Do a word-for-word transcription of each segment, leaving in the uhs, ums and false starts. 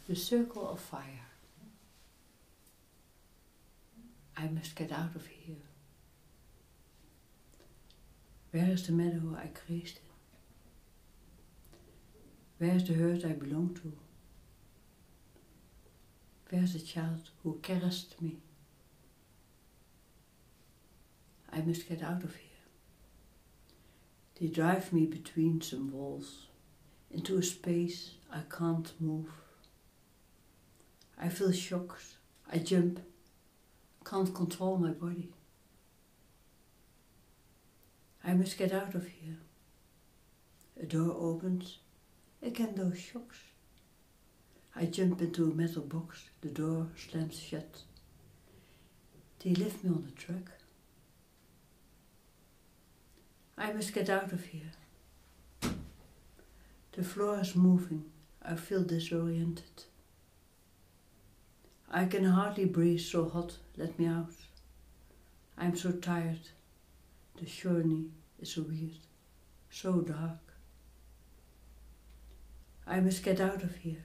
The circle of fire. I must get out of here. Where is the meadow I grazed in? Where is the herd I belong to? Where is the child who caressed me? I must get out of here. They drive me between some walls, into a space I can't move. I feel shocked, I jump, can't control my body. I must get out of here. A door opens, again those shocks. I jump into a metal box, the door slams shut. They lift me on the truck. I must get out of here. The floor is moving, I feel disoriented. I can hardly breathe, so hot, let me out. I am so tired. The journey is so weird, so dark. I must get out of here.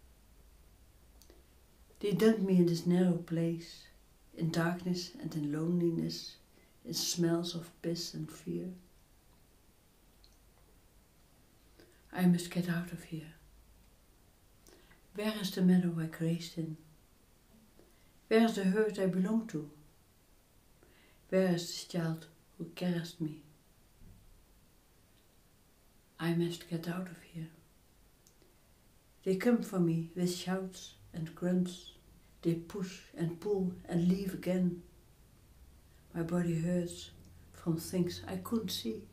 They dumped me in this narrow place, in darkness and in loneliness, in smells of piss and fear. I must get out of here. Where is the meadow I grazed in? Where is the herd I belong to? Where is this child who caressed me? I must get out of here. They come for me with shouts and grunts. They push and pull and leave again. My body hurts from things I couldn't see.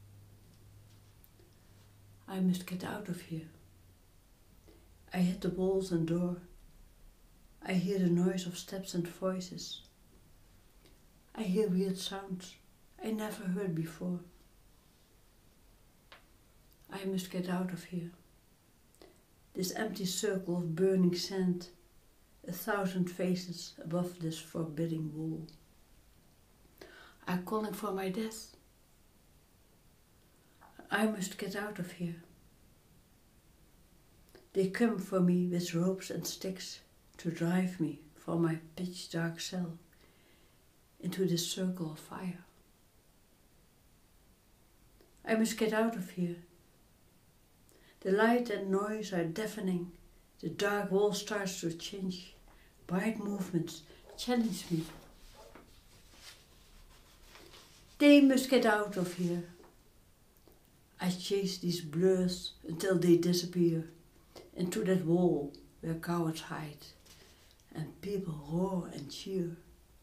I must get out of here. I hit the walls and door. I hear the noise of steps and voices. I hear weird sounds I never heard before. I must get out of here. This empty circle of burning sand, a thousand faces above this forbidding wall. I'm calling for my death. I must get out of here. They come for me with ropes and sticks to drive me from my pitch dark cell into this circle of fire. I must get out of here. The light and noise are deafening. The dark wall starts to change. Bright movements challenge me. They must get out of here. I chase these blurs until they disappear into that wall where cowards hide and people roar and cheer.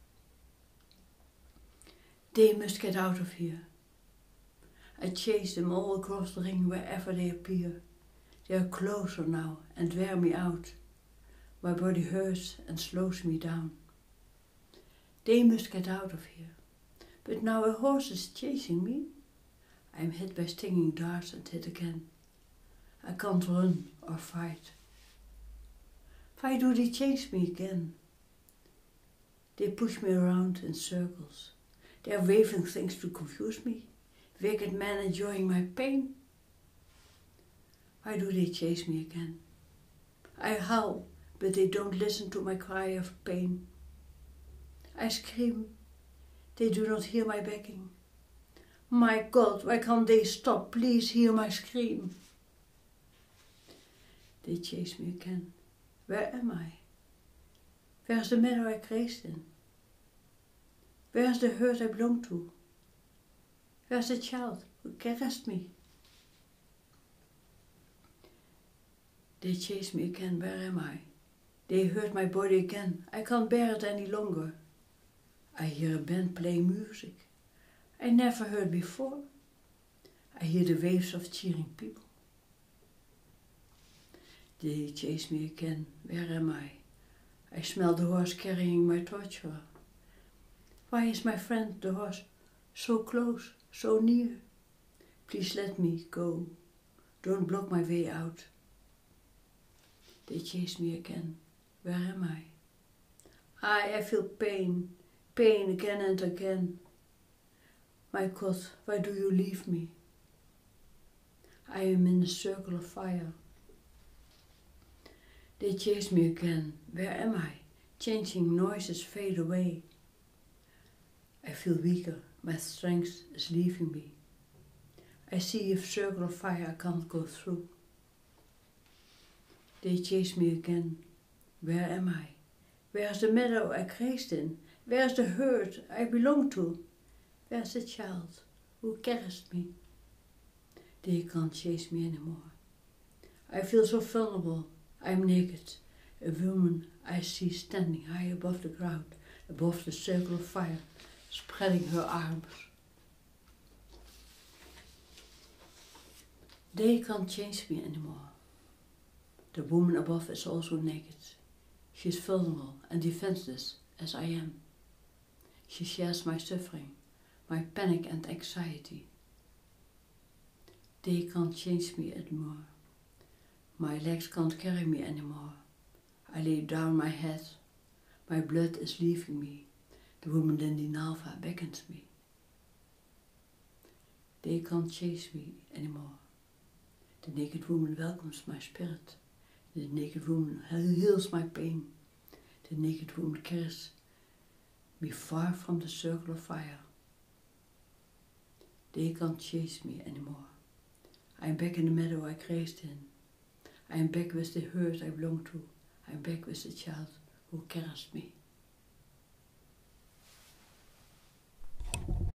They must get out of here. I chase them all across the ring wherever they appear. They are closer now and wear me out. My body hurts and slows me down. They must get out of here. But now a horse is chasing me. I am hit by stinging darts and hit again. I can't run or fight. Why do they chase me again? They push me around in circles. They are waving things to confuse me. Wicked men enjoying my pain. Why do they chase me again? I howl, but they don't listen to my cry of pain. I scream. They do not hear my begging. My God, why can't they stop? Please hear my scream. They chase me again. Where am I? Where's the meadow I grazed in? Where's the herd I belong to? Where's the child who caressed me? They chase me again. Where am I? They hurt my body again. I can't bear it any longer. I hear a band playing music I never heard before. I hear the waves of cheering people. They chase me again. Where am I? I smell the horse carrying my torturer. Why is my friend, the horse, so close, so near? Please let me go. Don't block my way out. They chase me again. Where am I? I, I feel pain, pain again and again. My God, why do you leave me? I am in a circle of fire. They chase me again. Where am I? Changing noises fade away. I feel weaker. My strength is leaving me. I see a circle of fire I can't go through. They chase me again. Where am I? Where's the meadow I grazed in? Where's the herd I belong to? Where's the child who caressed me? They can't chase me anymore. I feel so vulnerable. I'm naked. A woman I see standing high above the ground, above the circle of fire, spreading her arms. They can't change me anymore. The woman above is also naked. She is vulnerable and defenseless as I am. She shares my suffering, my panic and anxiety. They can't change me anymore. My legs can't carry me anymore. I lay down my head. My blood is leaving me. The woman Lindy Nalva beckons me. They can't chase me anymore. The naked woman welcomes my spirit. The naked woman heals my pain. The naked woman carries me far from the circle of fire. They can't chase me anymore. I am back in the meadow I grazed in. I am back with the herd I belong to. I am back with the child who caressed me.